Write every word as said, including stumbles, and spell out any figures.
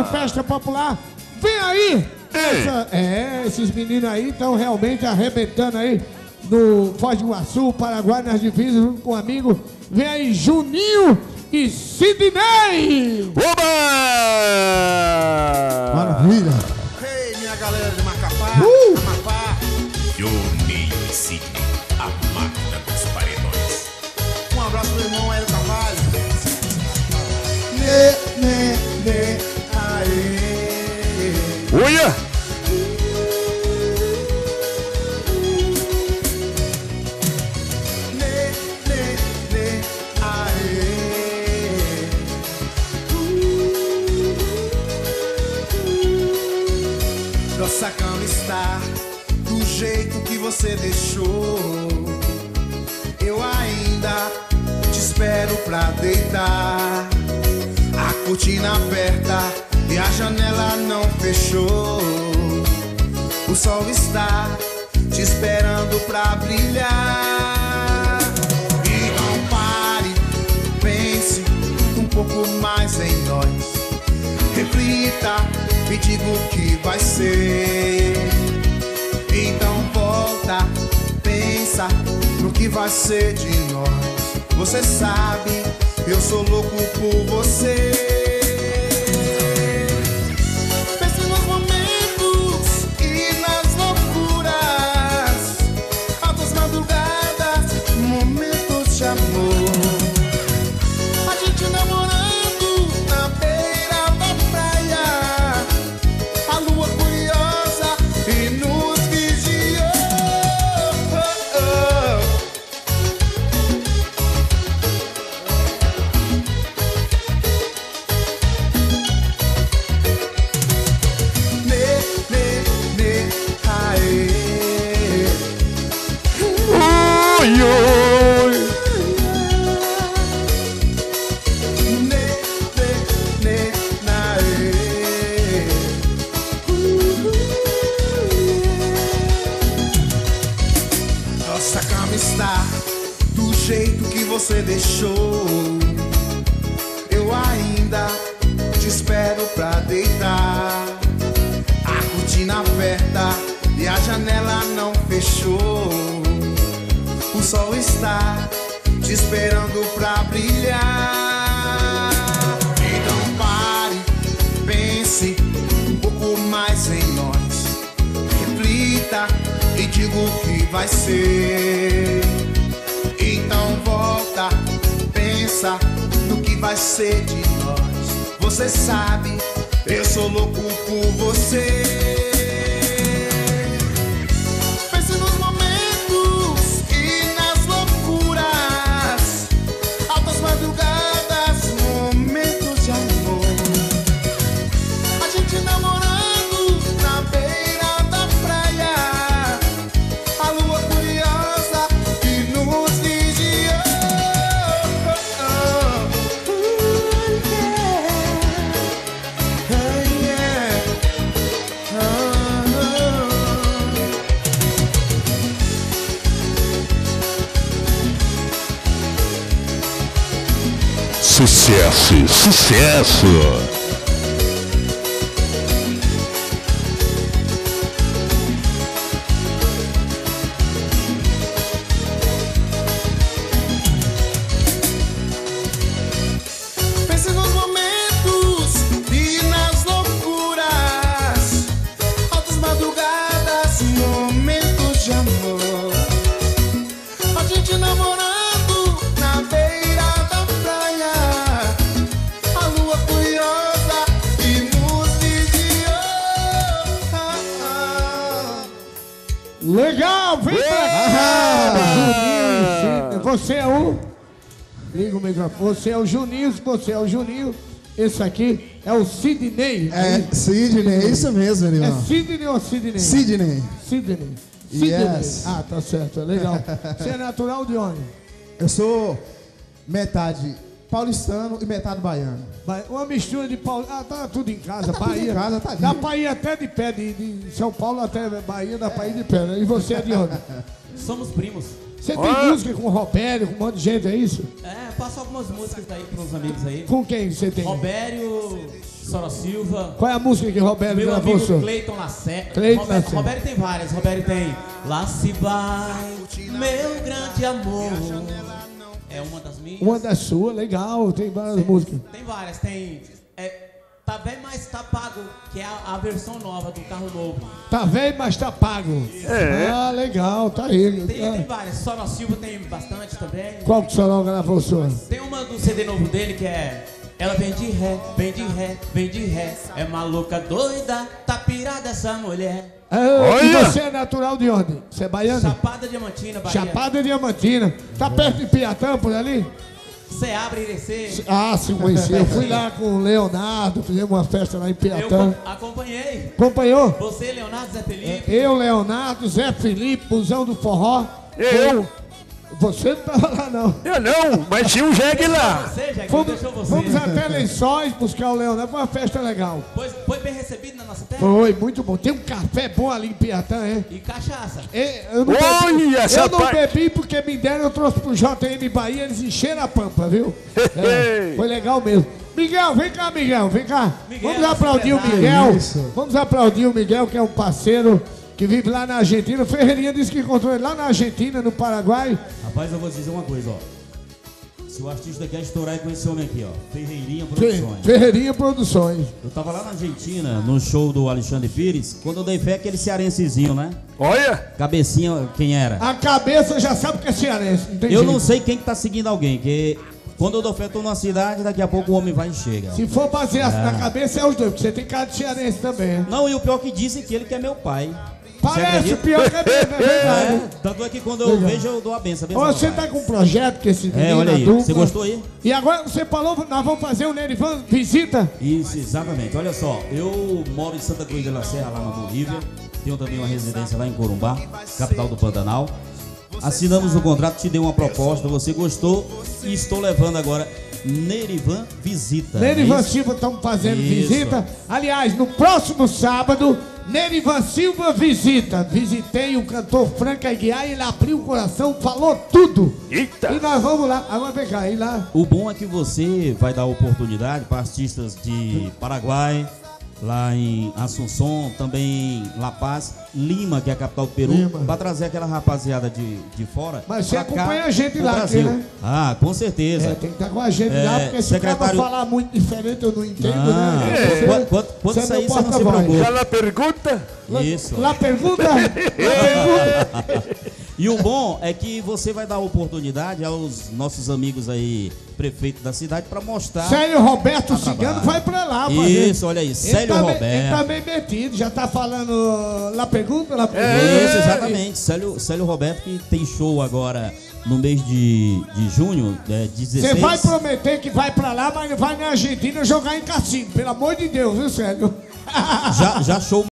do Festa Popular. Vem aí! Essa, é, esses meninos aí estão realmente arrebentando aí no Foz do Iguaçu, Paraguai, nas divisas, junto com um amigo. Vem aí Juninho e Sidney! Oba! Maravilha! Ei, minha galera de Macapá, Uh! Amapá. Juninho e Sidney, a máquina dos paredões. Um abraço pro irmão Hélio Carvalho. Nê, nê, nê. Aê. Olha! Nê, nê, nê. Aê. Nossa cama está do jeito que você deixou. Eu ainda te espero pra deitar. A cortina aberta e a janela não fechou. O sol está te esperando pra brilhar. Então pare, pense um pouco mais em nós. Reflita, me diga o que vai ser. Então volta, pensa no que vai ser de nós. Você sabe, eu sou louco por você. Pense nos momentos e nas loucuras, altas madrugadas, momentos de amor. A gente namorando na beira da praia, a lua curiosa e nos vigiou. Oh, oh. Nê, nê, nê, aê. Oi, oi! Nê, nê, nê, aê. Nossa cama está do jeito que você deixou. Eu ainda te espero pra deitar. A cortina aberta e a janela não fechou. O sol está te esperando pra brilhar. Então pare, pense um pouco mais em nós. Reflita e diga o que vai ser. Então volta, pensa no que vai ser de nós. Você sabe, eu sou louco por você. Pense nos momentos e nas loucuras, altas madrugadas, momentos de amor. A gente namorando na beira da praia, a lua curiosa que nos vigiou. Oh, oh. Hey, yeah. Oh, Sucesso, sucesso! pense nos momentos e nas loucuras, altas madrugadas, momentos de amor. A gente namorando na beira da praia, a lua curiosa e nos vigiou. Ah, ah. Legal, vem pra cá! Juninho e Sidney. Você é o... Liga o microfone. Você é o Juninho, você é o Juninho. Esse aqui é o Sidney. É, Sidney, é isso mesmo, É irmão. Sidney ou Sidney? Sidney. Sidney. Sidney. Yes. Ah, tá certo, é legal. Você é natural de onde? Eu sou metade paulistano e metade baiano. Ba- Uma mistura de Paulo. Ah, tá tudo em casa, Tá tudo Bahia. em casa, tá Dá lindo. pra ir até de pé, de, de São Paulo até Bahia, dá pra ir de pé, né? E você é de onde? Somos primos. Você tem música com o Robério, com um monte de gente, é isso? É, passo algumas músicas aí pros amigos aí. Com quem você tem? Robério, Sora Silva. Qual é a música que Roberto Meu gravou, amigo senhor? Cleiton Lacerda. Cleiton Roberto, Lacerda. Roberto tem várias. Roberto tem Lá se vai, meu grande amor. É uma das minhas. Uma das suas, legal, tem várias tem, músicas. Tem várias, tem. É, Tá Bem, Mas Tá Pago, que é a, a versão nova do carro novo. Tá velho, mas tá pago. É. Ah, legal, tá aí. Tem, Ah. tem várias. Sora Silva tem bastante também. Qual que o senhor gravou, senhor? Tem uma do C D novo dele que é Ela vem de ré, vem de ré, vem de ré. É maluca, doida, tá pirada essa mulher. Ah, e Olha! você é natural de onde? Você é baiano? Chapada Diamantina, Bahia. Chapada Diamantina. Tá perto de Piatã, por ali? Ceabra, Irecê. Ah, sim, conheci. Eu fui lá com o Leonardo, fizemos uma festa lá em Eu Piatã. co- acompanhei. Acompanhou? Você, Leonardo, Zé Felipe. Eu, Leonardo, Zé Felipe, Busão do Forró. Eu? Você não tava lá, não. Eu não, mas tinha um jegue lá. Você, Jack, Fomos, deixou você. fomos até Lençóis buscar o Leonardo. Foi uma festa legal. Foi, foi bem recebido na nossa terra? Foi, muito bom. Tem um café bom ali em Piatã, é? E cachaça. É, Eu não, Olha bebi, essa eu não parte. bebi porque me deram, eu trouxe pro J M Bahia, eles encheram a pampa, viu? É, foi legal mesmo. Miguel, vem cá, Miguel, vem cá. Miguel, Vamos aplaudir o empresário. Miguel. Isso. Vamos aplaudir o Miguel, que é um parceiro que vive lá na Argentina. O Ferreirinha disse que encontrou ele lá na Argentina, no Paraguai. Rapaz, eu vou te dizer uma coisa, ó. Se o artista quer estourar, é com esse homem aqui, ó. Ferreirinha Fe- Produções. Ferreirinha Produções. Eu tava lá na Argentina, no show do Alexandre Pires, quando eu dei fé aquele cearensezinho, né? Olha, Cabecinha, quem era? A cabeça já sabe que é cearense. Não tem Eu jeito. não sei quem que tá seguindo alguém, que quando eu dou fé, eu tô numa cidade, daqui a pouco o homem vai e chega. Se for basear na cabeça, é os dois, porque você tem cara de cearense também. Né? Não, e o pior que dizem que ele que é meu pai. Parece o acredita? pior que é mesmo, é verdade. É, tanto é que quando eu vejo, eu dou a benção. A benção Ó, do você pai. tá com um projeto que esse É, menino olha aí, dupla. você gostou aí? E agora você falou, nós vamos fazer o Nerivan Visita. Isso, exatamente. Olha só, eu moro em Santa Cruz de la Serra, lá na Bolívia. Tenho também uma residência lá em Corumbá, capital do Pantanal. Assinamos o contrato, te dei uma proposta, você gostou e estou levando agora Nerivan Visita. Nerivan É isso? Silva estamos fazendo Isso. visita. Aliás, no próximo sábado, Nerivan Silva visita. Visitei o cantor Frank Aguiar e ele abriu o coração, falou tudo. eita. E nós vamos lá. Agora vem cá, ir lá. O bom é que você vai dar oportunidade para artistas de Paraguai, lá em Assunção, também em La Paz, Lima, que é a capital do Peru, Lima. para trazer aquela rapaziada de, de fora. Mas você pra cá, acompanha a gente pro lá aqui, Brasil. né? Ah, com certeza. É, tem que estar com a gente É, lá, porque se o cara secretário- falar muito diferente, eu não entendo, Não, né? é. Você- Quando- quando- quando você é sair, meu você não se porta-voz. preocupa. Ela pergunta. Isso. Lá pergunta? Lá pergunta? E o bom é que você vai dar oportunidade aos nossos amigos aí, prefeito da cidade, para mostrar. Célio Roberto Tá Cigano trabalho. vai pra lá fazer. Isso, olha aí, Ele Célio tá bem- Roberto. Ele tá bem metido, já tá falando lá pergunta, lá pergunta. É, Isso, exatamente. Célio, Célio Roberto, que tem show agora no mês de, de junho, é, dezesseis. Você vai prometer que vai pra lá, mas vai na Argentina jogar em cassino, pelo amor de Deus, viu, Célio? Já, já show